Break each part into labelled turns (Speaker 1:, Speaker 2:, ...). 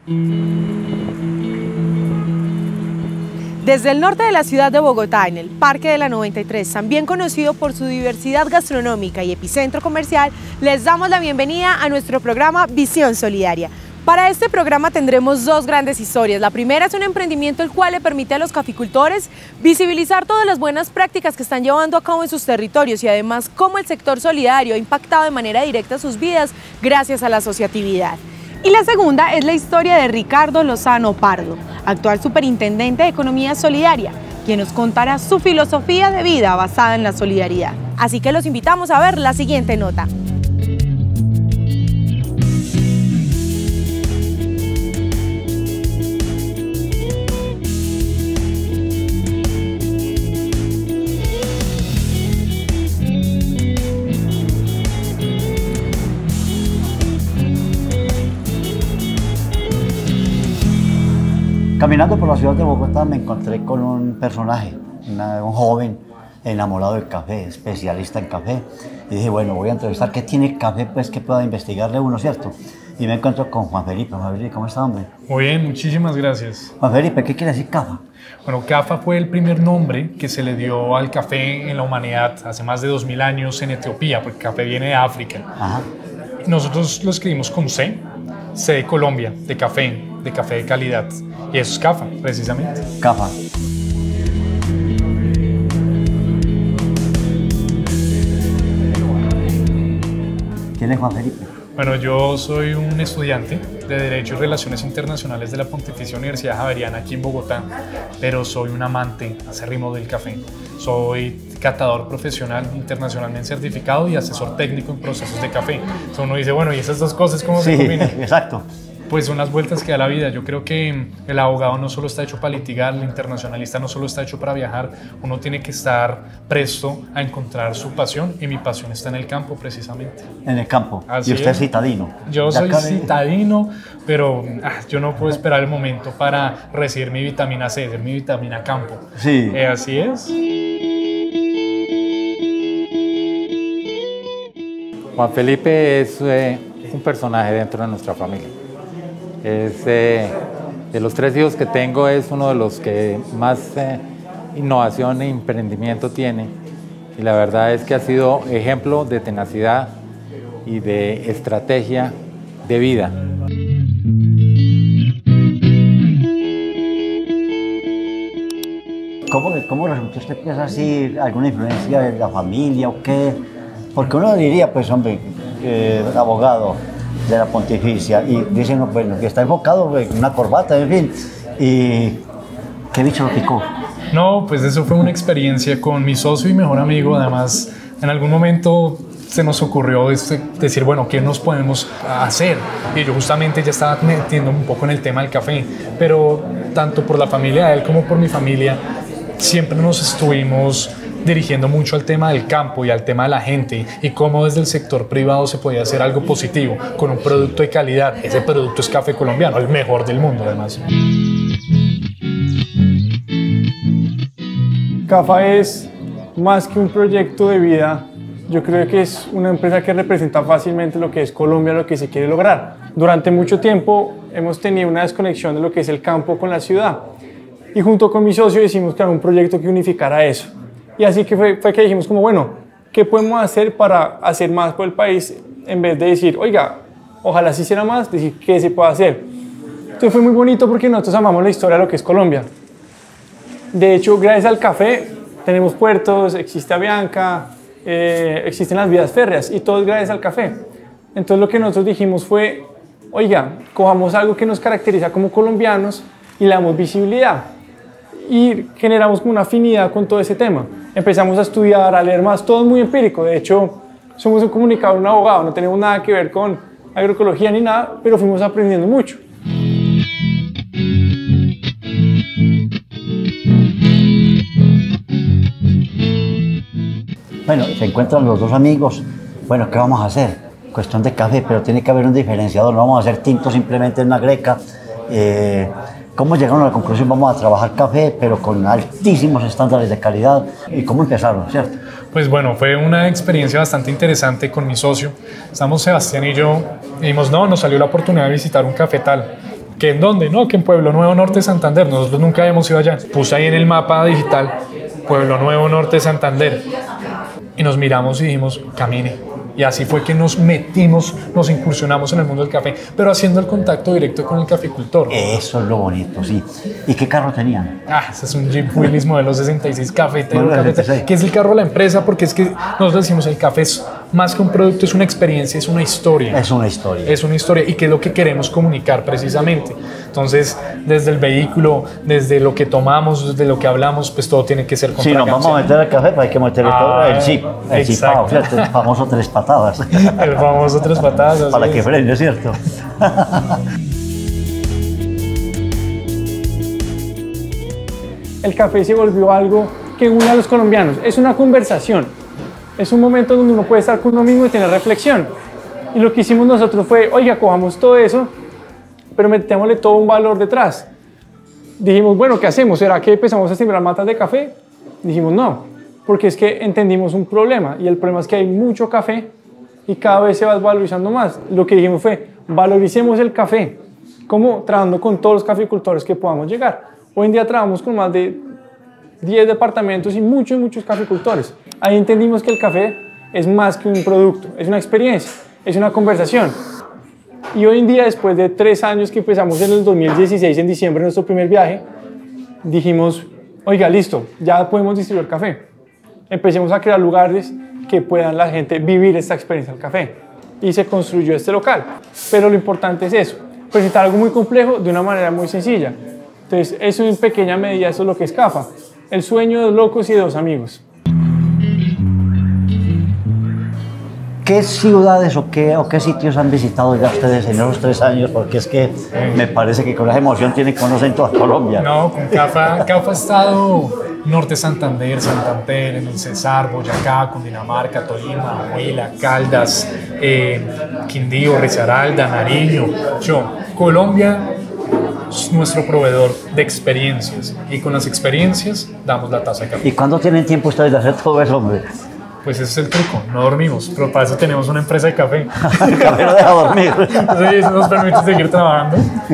Speaker 1: Desde el norte de la ciudad de Bogotá, en el Parque de la 93, también conocido por su diversidad gastronómica y epicentro comercial, les damos la bienvenida a nuestro programa Visión Solidaria. Para este programa tendremos dos grandes historias. La primera es un emprendimiento el cual le permite a los caficultores visibilizar todas las buenas prácticas que están llevando a cabo en sus territorios y además cómo el sector solidario ha impactado de manera directa sus vidas gracias a la asociatividad. Y la segunda es la historia de Ricardo Lozano Pardo, actual superintendente de Economía Solidaria, quien nos contará su filosofía de vida basada en la solidaridad. Así que los invitamos a ver la siguiente nota.
Speaker 2: Caminando por la ciudad de Bogotá me encontré con un personaje, un joven enamorado del café, especialista en café. Y dije, bueno, voy a entrevistar qué tiene el café, pues que pueda investigarle uno, ¿cierto? Y me encuentro con Juan Felipe. Juan Felipe, ¿cómo está, hombre?
Speaker 3: Muy bien, muchísimas gracias.
Speaker 2: Juan Felipe, ¿qué quiere decir CAFA?
Speaker 3: Bueno, CAFA fue el primer nombre que se le dio al café en la humanidad hace más de 2000 años en Etiopía, porque el café viene de África.
Speaker 2: Ajá.
Speaker 3: Nosotros lo escribimos con C de Colombia, de café de calidad. Y eso es CAFA, precisamente.
Speaker 2: CAFA. ¿Quién es Juan Felipe?
Speaker 3: Bueno, yo soy un estudiante de Derecho y Relaciones Internacionales de la Pontificia Universidad Javeriana aquí en Bogotá, pero soy un amante acérrimo del café. Soy catador profesional internacionalmente certificado y asesor técnico en procesos de café. Entonces uno dice, bueno, ¿y esas dos cosas cómo se combinan?
Speaker 2: Exacto.
Speaker 3: Pues son las vueltas que da la vida. Yo creo que el abogado no solo está hecho para litigar, el internacionalista no solo está hecho para viajar, uno tiene que estar presto a encontrar su pasión y mi pasión está en el campo precisamente.
Speaker 2: En el campo.
Speaker 3: Así
Speaker 2: ¿Y usted es
Speaker 3: es
Speaker 2: citadino?
Speaker 3: Yo soy citadino, pero yo no puedo esperar el momento para recibir mi vitamina C, mi vitamina campo.
Speaker 2: Sí.
Speaker 3: Así es.
Speaker 4: Juan Felipe es un personaje dentro de nuestra familia. De los 3 hijos que tengo, es uno de los que más innovación e emprendimiento tiene. Y la verdad es que ha sido ejemplo de tenacidad y de estrategia de vida.
Speaker 2: ¿Cómo resultó usted que es así? ¿Alguna influencia de la familia o qué? Porque uno diría, pues hombre, abogado de la Pontificia, y dicen, bueno, que está enfocado en una corbata, en fin, y ¿qué bicho lo picó?
Speaker 3: No, pues eso fue una experiencia con mi socio y mejor amigo. Además, en algún momento se nos ocurrió decir, bueno, ¿qué nos podemos hacer? Y yo justamente ya estaba metiendo un poco en el tema del café, pero tanto por la familia de él como por mi familia, siempre nos estuvimos dirigiendo mucho al tema del campo y al tema de la gente y cómo desde el sector privado se podía hacer algo positivo con un producto de calidad. Ese producto es café colombiano, el mejor del mundo además.
Speaker 5: CAFA es más que un proyecto de vida. Yo creo que es una empresa que representa fácilmente lo que es Colombia, lo que se quiere lograr. Durante mucho tiempo hemos tenido una desconexión de lo que es el campo con la ciudad y junto con mi socio decidimos crear un proyecto que unificara eso. Y así que fue que dijimos como, bueno, ¿qué podemos hacer para hacer más por el país? En vez de decir, oiga, ojalá se hiciera más, decir, ¿qué se puede hacer? Entonces fue muy bonito porque nosotros amamos la historia de lo que es Colombia. De hecho, gracias al café, tenemos puertos, existe Avianca, existen las vías férreas y todo es gracias al café. Entonces lo que nosotros dijimos fue, oiga, cojamos algo que nos caracteriza como colombianos y le damos visibilidad. Y generamos como una afinidad con todo ese tema. Empezamos a estudiar, a leer más, todo es muy empírico. De hecho, somos un comunicador, un abogado, no tenemos nada que ver con agroecología ni nada, pero fuimos aprendiendo mucho.
Speaker 2: Bueno, se encuentran los dos amigos. Bueno, ¿qué vamos a hacer? Cuestión de café, pero tiene que haber un diferenciador. No vamos a hacer tinto simplemente en una greca. ¿Cómo llegaron a la conclusión? Vamos a trabajar café, pero con altísimos estándares de calidad. ¿Y cómo empezaron, cierto?
Speaker 3: Pues bueno, fue una experiencia bastante interesante con mi socio. Estamos Sebastián y yo, y dijimos, no, nos salió la oportunidad de visitar un cafetal. ¿Que en dónde? No, que en Pueblo Nuevo, Norte, Santander. Nosotros nunca habíamos ido allá. Puse ahí en el mapa digital Pueblo Nuevo, Norte, Santander. Y nos miramos y dijimos, camine. Y así fue que nos metimos, nos incursionamos en el mundo del café, pero haciendo el contacto directo con el caficultor.
Speaker 2: Eso es lo bonito, sí. ¿Y qué carro tenían?
Speaker 3: Ese es un Jeep Willys modelo 66 cafetero,
Speaker 2: Modelo 66.
Speaker 3: que es el carro de la empresa, porque es que nosotros decimos el café es más que un producto, es una experiencia, es una historia.
Speaker 2: Es una historia.
Speaker 3: Es una historia y que es lo que queremos comunicar precisamente. Entonces, desde el vehículo, desde lo que tomamos, desde lo que hablamos, pues todo tiene que ser con
Speaker 2: Si nos vamos a meter al café, pues hay que meterle todo el chip,
Speaker 3: exacto.
Speaker 2: ¿cierto? El famoso 3 patadas.
Speaker 3: El famoso 3 patadas.
Speaker 2: Para que frene, ¿cierto?
Speaker 5: El café se volvió algo que une a los colombianos. Es una conversación. Es un momento donde uno puede estar con uno mismo y tener reflexión. Y lo que hicimos nosotros fue, oiga, cojamos todo eso, pero metámosle todo un valor detrás. Dijimos, bueno, ¿qué hacemos? ¿Será que empezamos a sembrar matas de café? Dijimos, no, porque es que entendimos un problema. Y el problema es que hay mucho café y cada vez se va valorizando más. Lo que dijimos fue, valoricemos el café. ¿Cómo? Trabajando con todos los caficultores que podamos llegar. Hoy en día trabajamos con más de 10 departamentos y muchos caficultores. Ahí entendimos que el café es más que un producto, es una experiencia, es una conversación. Y hoy en día, después de 3 años que empezamos en el 2016, en diciembre, nuestro primer viaje, dijimos, oiga, listo, ya podemos distribuir café. Empecemos a crear lugares que puedan la gente vivir esta experiencia del café. Y se construyó este local. Pero lo importante es eso, presentar algo muy complejo de una manera muy sencilla. Entonces, eso en pequeña medida, eso es lo que es CAFA. El sueño de 2 locos y de 2 amigos.
Speaker 2: ¿Qué ciudades o qué sitios han visitado ya ustedes en esos 3 años? Porque es que me parece que con esa emoción tienen que conocer toda Colombia.
Speaker 3: No, con CAFA ha estado Norte Santander, Santander, en el Cesar, Boyacá, Cundinamarca, Tolima, Huila, Caldas, Quindío, Risaralda, Nariño. Colombia es nuestro proveedor de experiencias y con las experiencias damos la taza de café.
Speaker 2: ¿Y cuándo tienen tiempo ustedes de hacer todo eso, hombre?
Speaker 3: Pues ese es el truco, no dormimos, pero para eso tenemos una empresa de café.
Speaker 2: El café no deja dormir.
Speaker 3: Sí, eso nos permite seguir trabajando.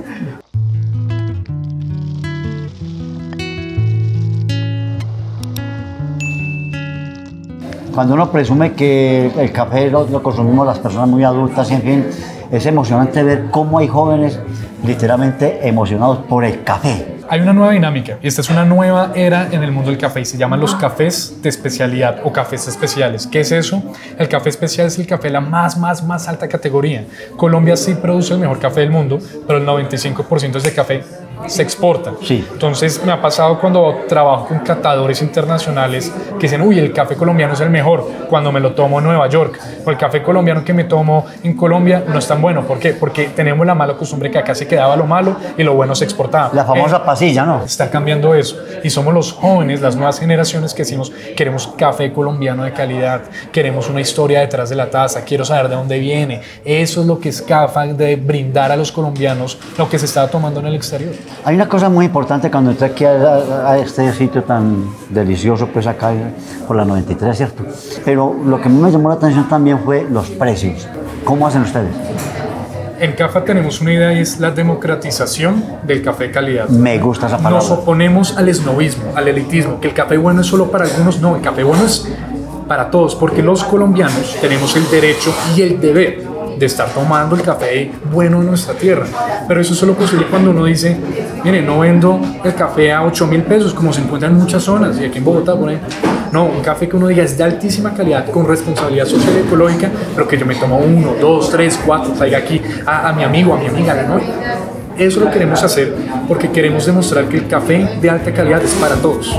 Speaker 2: Cuando uno presume que el café lo consumimos las personas muy adultas y en fin, es emocionante ver cómo hay jóvenes literalmente emocionados por el café.
Speaker 3: Hay una nueva dinámica y esta es una nueva era en el mundo del café y se llaman los cafés de especialidad o cafés especiales. ¿Qué es eso? El café especial es el café de la más alta categoría. Colombia sí produce el mejor café del mundo, pero el 95% de ese café se exporta.
Speaker 2: Sí.
Speaker 3: Entonces me ha pasado cuando trabajo con catadores internacionales que dicen, uy, el café colombiano es el mejor cuando me lo tomo en Nueva York, o el café colombiano que me tomo en Colombia no es tan bueno. ¿Por qué? Porque tenemos la mala costumbre que acá se quedaba lo malo y lo bueno se exportaba.
Speaker 2: La famosa pasilla, ¿no?
Speaker 3: Está cambiando eso y somos los jóvenes, las nuevas generaciones que decimos, queremos café colombiano de calidad, queremos una historia detrás de la taza, quiero saber de dónde viene. Eso es lo que es CAFA, de brindar a los colombianos lo que se está tomando en el exterior.
Speaker 2: Hay una cosa muy importante cuando entré aquí a este sitio tan delicioso, pues acá por la 93, ¿cierto? Pero lo que a mí me llamó la atención también fue los precios. ¿Cómo hacen ustedes?
Speaker 3: En CAFA tenemos una idea y es la democratización del café de calidad.
Speaker 2: Me gusta esa palabra.
Speaker 3: Nos oponemos al esnovismo, al elitismo, que el café bueno es solo para algunos. No, el café bueno es para todos, porque los colombianos tenemos el derecho y el deber de estar tomando el café bueno en nuestra tierra. Pero eso es solo posible cuando uno dice, mire, no vendo el café a 8.000 pesos como se encuentra en muchas zonas y aquí en Bogotá, por ahí. No, un café que uno diga es de altísima calidad, con responsabilidad social y ecológica, pero que yo me tomo 1, 2, 3, 4, traiga aquí a mi amigo, a mi amiga, ¿no? Eso lo queremos hacer porque queremos demostrar que el café de alta calidad es para todos.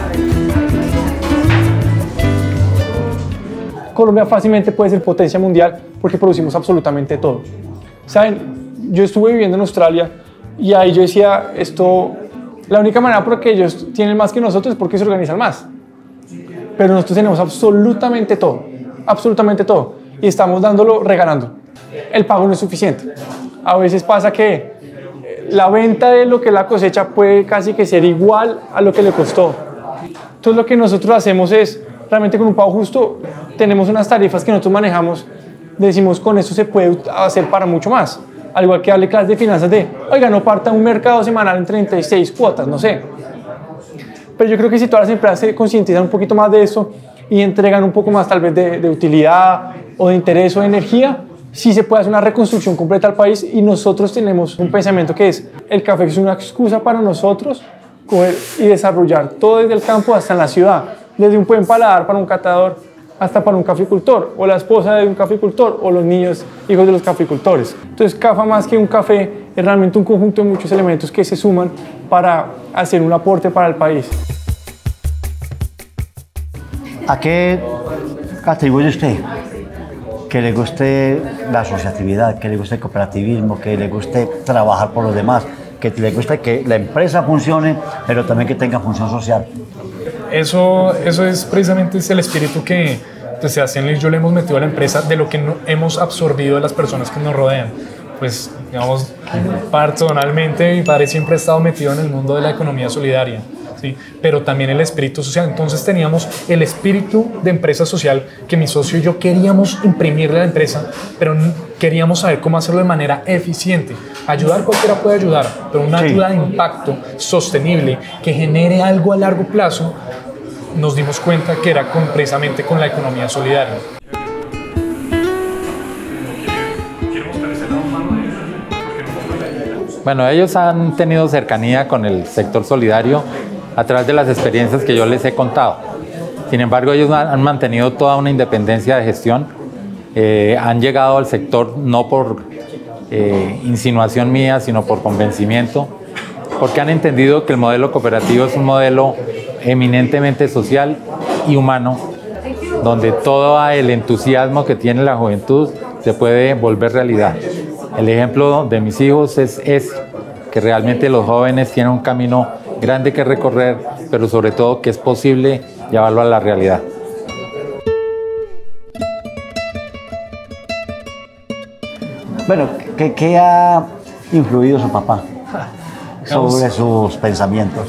Speaker 5: Colombia fácilmente puede ser potencia mundial porque producimos absolutamente todo. ¿Saben? Yo estuve viviendo en Australia y ahí yo decía, la única manera por que ellos tienen más que nosotros es porque se organizan más. Pero nosotros tenemos absolutamente todo, y estamos dándolo, regalando. El pago no es suficiente. A veces pasa que la venta de lo que la cosecha puede casi que ser igual a lo que le costó. Entonces lo que nosotros hacemos es, realmente con un pago justo, tenemos unas tarifas que nosotros manejamos, decimos con esto se puede hacer para mucho más. al igual que darle clases de finanzas de, oiga, no parta un mercado semanal en 36 cuotas, no sé. Pero yo creo que si todas las empresas se concientizan un poquito más de eso y entregan un poco más tal vez de utilidad o de interés o de energía, sí se puede hacer una reconstrucción completa al país. Y nosotros tenemos un pensamiento que es, el café es una excusa para nosotros coger y desarrollar todo desde el campo hasta en la ciudad, desde un buen paladar para un catador hasta para un caficultor, o la esposa de un caficultor, o los niños, hijos de los caficultores. Entonces, CAFA, más que un café, es realmente un conjunto de muchos elementos que se suman para hacer un aporte para el país.
Speaker 2: ¿A qué atribuye usted que le guste la asociatividad, que le guste el cooperativismo, que le guste trabajar por los demás, que le guste que la empresa funcione, pero también que tenga función social?
Speaker 3: Eso es precisamente el espíritu que Sebastián y yo le hemos metido a la empresa, de lo que hemos absorbido de las personas que nos rodean. Pues, digamos, personalmente mi padre siempre ha estado metido en el mundo de la economía solidaria, ¿sí? Pero también el espíritu social. Entonces teníamos el espíritu de empresa social que mi socio y yo queríamos imprimirle a la empresa, pero queríamos saber cómo hacerlo de manera eficiente. Ayudar, cualquiera puede ayudar, pero una ayuda de impacto sostenible que genere algo a largo plazo, nos dimos cuenta que era precisamente con la economía solidaria.
Speaker 4: Bueno, ellos han tenido cercanía con el sector solidario a través de las experiencias que yo les he contado. Sin embargo, ellos han mantenido toda una independencia de gestión. Han llegado al sector no por insinuación mía, sino por convencimiento, porque han entendido que el modelo cooperativo es un modelo eminentemente social y humano, donde todo el entusiasmo que tiene la juventud se puede volver realidad. El ejemplo de mis hijos es que realmente los jóvenes tienen un camino grande que recorrer, pero sobre todo que es posible llevarlo a la realidad.
Speaker 2: Bueno, ¿qué ha influido su papá sobre sus pensamientos?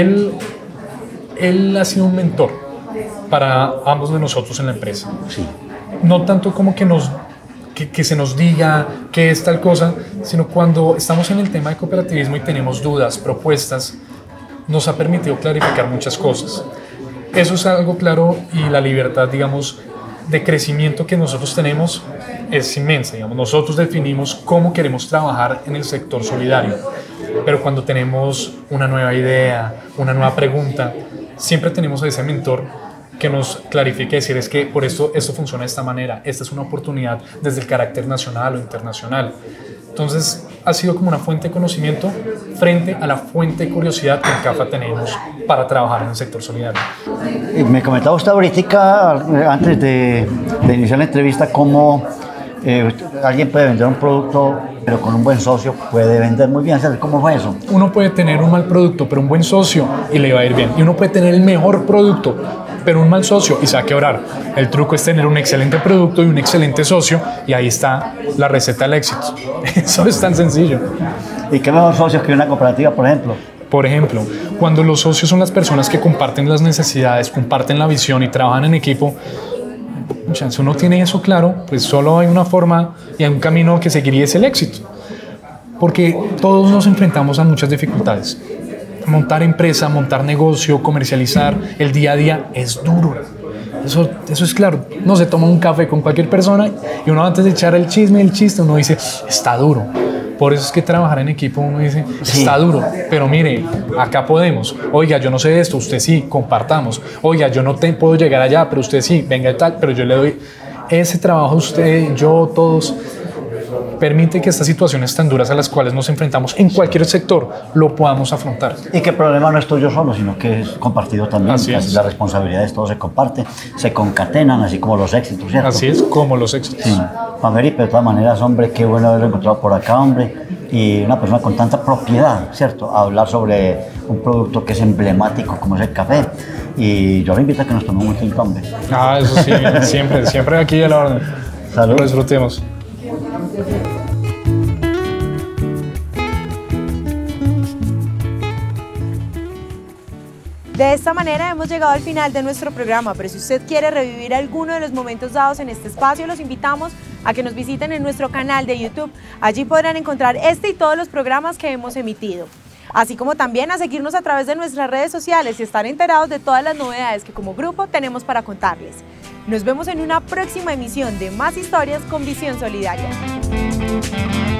Speaker 3: Él ha sido un mentor para ambos de nosotros en la empresa.
Speaker 2: Sí.
Speaker 3: No tanto como que se nos diga qué es tal cosa, sino cuando estamos en el tema de cooperativismo y tenemos dudas, propuestas, nos ha permitido clarificar muchas cosas. Eso es algo claro, y la libertad, digamos, de crecimiento que nosotros tenemos es inmensa. Digamos, nosotros definimos cómo queremos trabajar en el sector solidario, pero cuando tenemos una nueva idea, una nueva pregunta, siempre tenemos a ese mentor que nos clarifique, decir, es que por esto funciona de esta manera, esta es una oportunidad desde el carácter nacional o internacional. Entonces ha sido como una fuente de conocimiento frente a la fuente de curiosidad que en CAFA tenemos para trabajar en el sector solidario.
Speaker 2: Me comentaba usted ahorita, antes de iniciar la entrevista, cómo alguien puede vender un producto, pero con un buen socio puede vender muy bien. ¿Cómo fue eso?
Speaker 3: Uno puede tener un mal producto, pero un buen socio, y le va a ir bien. Y uno puede tener el mejor producto, pero un mal socio, y se va a quebrar. El truco es tener un excelente producto y un excelente socio, y ahí está la receta del éxito. Eso es tan sencillo.
Speaker 2: ¿Y qué mejor socios que una cooperativa, por ejemplo?
Speaker 3: Por ejemplo, cuando los socios son las personas que comparten las necesidades, comparten la visión y trabajan en equipo, si uno tiene eso claro, pues solo hay una forma y hay un camino que seguir, y es el éxito. Porque todos nos enfrentamos a muchas dificultades. Montar empresa, montar negocio, comercializar, el día a día es duro. Eso es claro. No se toma un café con cualquier persona y uno, antes de echar el chisme, el chiste, uno dice, está duro. Por eso es que trabajar en equipo, uno dice, está duro, pero mire, acá podemos. Oiga, yo no sé de esto, usted sí, compartamos. Oiga, yo no puedo llegar allá, pero usted sí, venga y tal, pero yo le doy ese trabajo a usted, yo, todos. Permite que estas situaciones tan duras a las cuales nos enfrentamos en cualquier sector lo podamos afrontar.
Speaker 2: Y que el problema no es tuyo solo, sino que es compartido también.
Speaker 3: Así es.
Speaker 2: Las responsabilidades, todo se comparte, se concatenan, así como los éxitos, ¿cierto?
Speaker 3: Así es, como los éxitos.
Speaker 2: Sí. Juan Felipe, de todas maneras, hombre, qué bueno haberlo encontrado por acá, hombre. Y una persona con tanta propiedad, ¿cierto? A hablar sobre un producto que es emblemático como es el café. Y yo lo invito a que nos tomemos un tinto, hombre.
Speaker 3: Eso sí, siempre aquí a la orden.
Speaker 2: Salud.
Speaker 3: Lo disfrutemos.
Speaker 1: De esta manera hemos llegado al final de nuestro programa, pero si usted quiere revivir alguno de los momentos dados en este espacio, los invitamos a que nos visiten en nuestro canal de YouTube. Allí podrán encontrar este y todos los programas que hemos emitido, así como también a seguirnos a través de nuestras redes sociales y estar enterados de todas las novedades que como grupo tenemos para contarles. Nos vemos en una próxima emisión de Más Historias con Visión Solidaria.